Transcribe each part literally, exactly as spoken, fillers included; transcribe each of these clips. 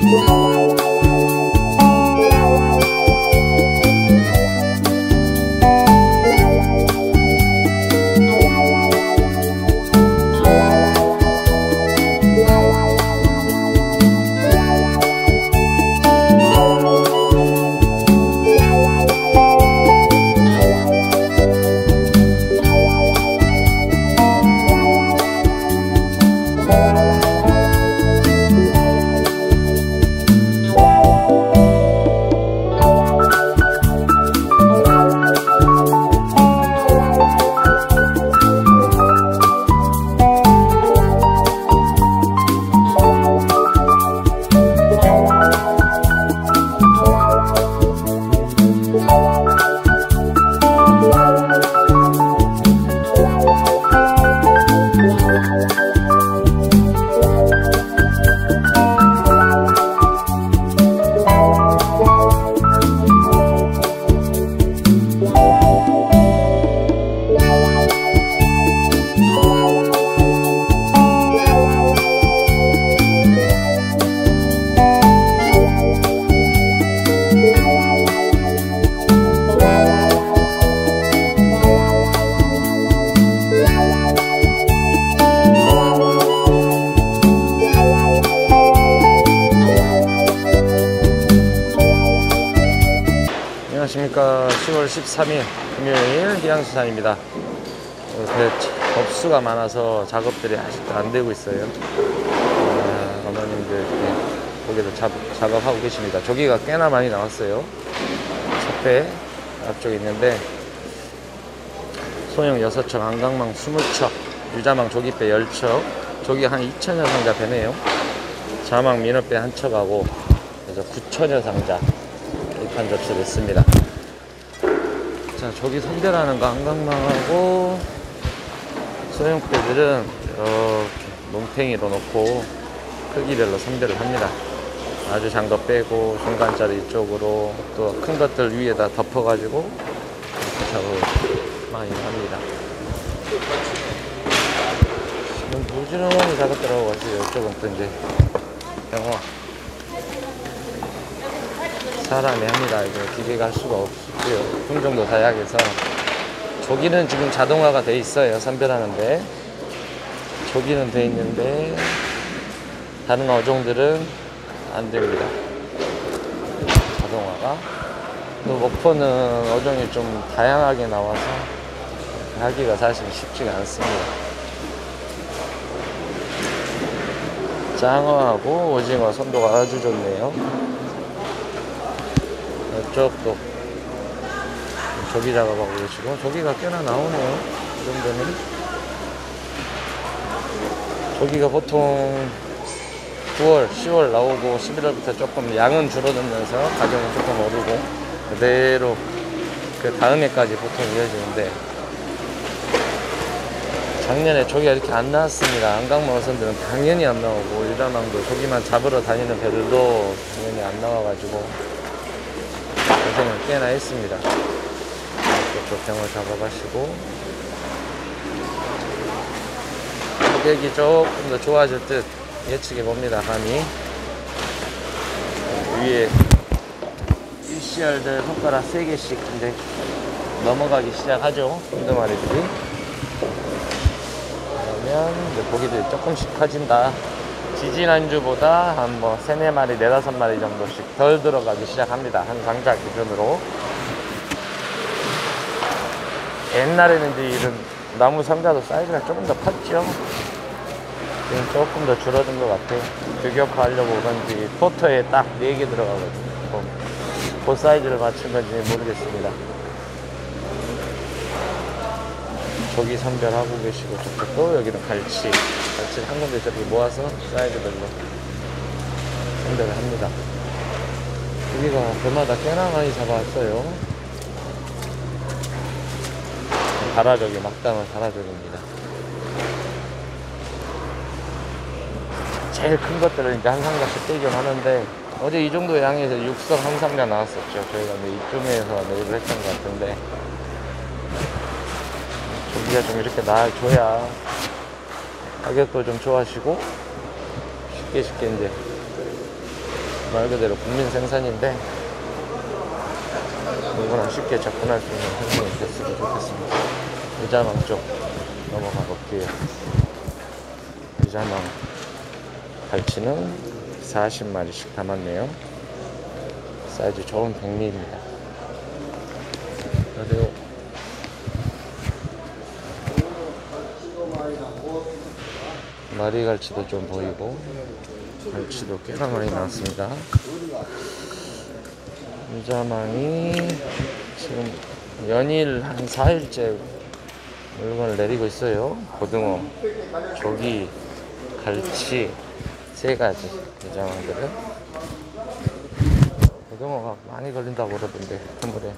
안녕하십니까. 시월 십삼일 금요일 희양수산입니다. 접수가 많아서 작업들이 아직도 안 되고 있어요. 아, 어머님들 거기도 작업하고 계십니다. 조기가 꽤나 많이 나왔어요. 섭배 앞쪽에 있는데 소형 여섯 척, 안강망 이십 척, 유자망 조기배 십 척, 조기 한 이천여 상자 배네요. 자망 민어배 한 척하고 그래서 구천여 상자 입판 접수됐습니다. 자, 조기 선별하는 거 안강망하고 소형배들은 이렇게 농탱이로 놓고 크기별로 선별을 합니다. 아주 작은 거 빼고 중간짜리 이쪽으로 또 큰 것들 위에다 덮어가지고 이렇게 작업을 많이 합니다. 지금 부지런히 작업 들어가고 있어요. 이쪽은 또 이제 영화 사람이 합니다. 이거 기계가 할 수가 없고요. 품종도 다양해서 조기는 지금 자동화가 돼 있어요. 선별하는데 조기는 돼 있는데 다른 어종들은 안 됩니다. 자동화가. 또 목포는 어종이 좀 다양하게 나와서 하기가 사실 쉽지가 않습니다. 장어하고 오징어 선도가 아주 좋네요. 이쪽도 조기 작업하고 계시고 조기가 꽤나 나오네요. 이 정도는. 조기가 보통 구월, 시월 나오고 십일월부터 조금 양은 줄어들면서 가격은 조금 오르고 그대로 그 다음 해까지 보통 이어지는데 작년에 조기가 이렇게 안 나왔습니다. 안강망 어선들은 당연히 안 나오고 유자망도 조기만 잡으러 다니는 배들도 당연히 안 나와가지고 고생을 꽤나 했습니다. 이쪽도 병을 작업하시고 가격이 조금 더 좋아질 듯 예측해 봅니다. 감히 위에 유씨알들 손가락 세 개씩 이제 넘어가기 시작하죠. 한두마리들이. 그러면 이제 고기들이 조금씩 커진다. 지지난주보다 한 뭐 세네 마리, 네다섯 마리 정도씩 덜 들어가기 시작합니다. 한 상자 기준으로. 옛날에는 이제 이런 나무 상자도 사이즈가 조금 더 컸죠. 지금 조금 더 줄어든 것 같아요. 규격화 하려고 그런지 포터에 딱 네 개 들어가거든요. 그 사이즈를 맞춘 건지 모르겠습니다. 조기 선별하고 계시고 저쪽도 여기는 갈치 갈치 한 군데 저렇게 모아서 사이즈별로 선별을 합니다. 여기가 배마다 꽤나 많이 잡아왔어요. 다라조기 막담은 다라조기입니다. 제일 큰 것들을 이제 한 상자씩 떼긴 하는데 어제 이 정도 양에서 육성 한 상자 나왔었죠. 저희가 이쯤에서 매입을 했던 것 같은데 조기가 좀 이렇게 나와줘야 가격도 좀 좋아지고 쉽게 쉽게 이제 말 그대로 국민 생산인데 누구나 쉽게 접근할 수 있는 행동이 됐으면 좋겠습니다. 의자망 쪽 넘어가 볼게요. 의자망 갈치는 사십 마리씩 담았네요. 사이즈 좋은 백 밀리미터입니다. 그리고 마리 갈치도 좀 보이고 갈치도 꽤나 많이 나왔습니다. 의자망이 지금 연일 한 사 일째 물건을 내리고 있어요. 고등어, 조기, 갈치 세 가지 의자망들은. 고등어가 많이 걸린다고 그러던데 그물에.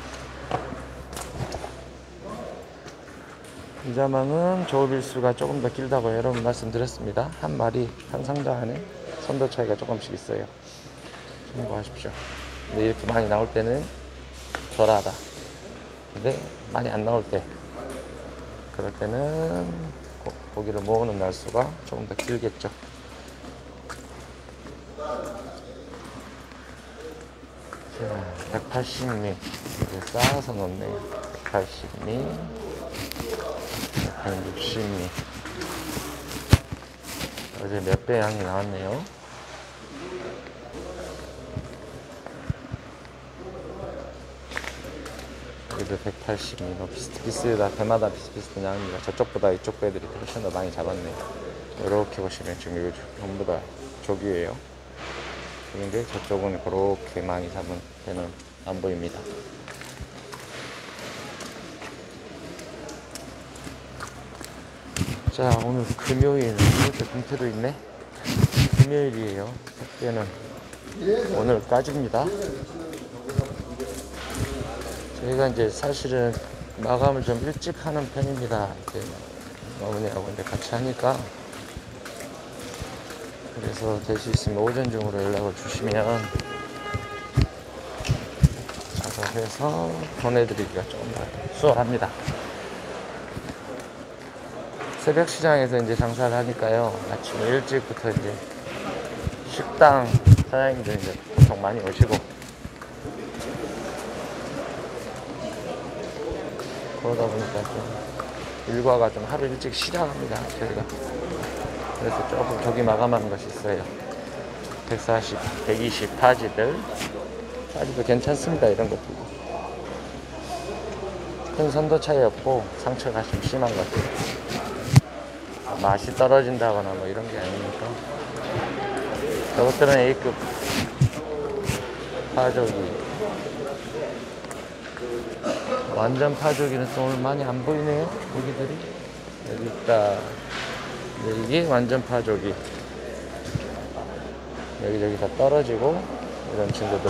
의자망은 조업일수가 조금 더 길다고 여러 번 말씀드렸습니다. 한 마리 한 상자 안에 선도 차이가 조금씩 있어요. 참고하십시오. 근데 이렇게 많이 나올 때는 덜하다. 근데 많이 안 나올 때, 그럴 때는 고, 고기를 모으는 날수가 조금 더 길겠죠. 백팔십 미 이제 쌓아서 놓네요. 백팔십 미, 백육십 미. 어제 몇 배 양이 나왔네요. 여기도 백팔십 미. 비슷비슷하다. 배마다 비슷비슷한 양입니다. 저쪽보다 이쪽 배들이 훨씬 더 많이 잡았네요. 이렇게 보시면 지금 이거 전부 다 조기예요. 근데 저쪽은 그렇게 많이 잡은 배는 안 보입니다. 자, 오늘 금요일. 이렇게 동태도 있네. 금요일이에요. 택배는 오늘까지입니다. 저희가 이제 사실은 마감을 좀 일찍 하는 편입니다. 이제 어머니하고 이제 같이 하니까. 그래서 될 수 있으면 오전 중으로 연락을 주시면 작업해서 보내드리기가 조금 더 수월합니다. 새벽 시장에서 이제 장사를 하니까요. 아침 일찍부터 이제 식당 사장님들 이제 보통 많이 오시고, 그러다 보니까 좀 일과가 좀 하루 일찍 시작합니다. 저희가. 그래서 조금 저기 마감하는 것이 있어요. 백사십, 백이십 파지들. 파지도 괜찮습니다. 이런 것도. 큰 선도 차이 없고 상처가 좀 심한 것 같아요. 맛이 떨어진다거나 뭐 이런 게 아니니까. 저것들은 A급 파조기. 완전 파조기는 또 오늘 많이 안 보이네요. 고기들이. 여기 있다. 이게 완전 파조기. 여기저기 다 떨어지고 이런 친구들.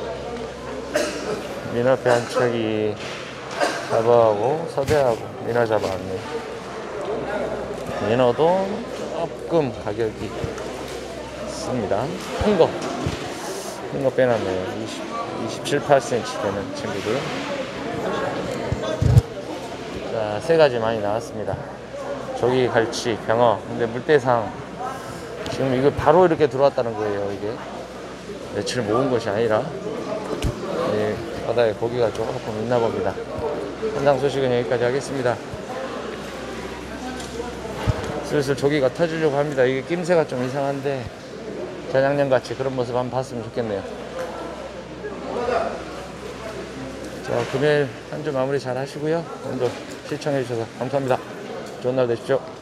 민어배 한 척이 잡아하고 서대하고 민어 잡아왔네. 민어도 조금 가격이 있습니다. 큰 거, 큰 거 빼놨네요. 이십, 이십칠, 팔 센티미터 되는 친구들. 자, 세 가지 많이 나왔습니다. 조기, 갈치, 병어. 근데 물대상 지금 이거 바로 이렇게 들어왔다는 거예요. 이게 며칠 모은 것이 아니라. 예, 바다에 고기가 조금 있나 봅니다. 현장 소식은 여기까지 하겠습니다. 슬슬 조기가 터지려고 합니다. 이게 낌새가 좀 이상한데 저작년같이 그런 모습 한번 봤으면 좋겠네요. 자, 금요일 한 주 마무리 잘 하시고요. 오늘도 시청해 주셔서 감사합니다. 좋은 날 되십시오.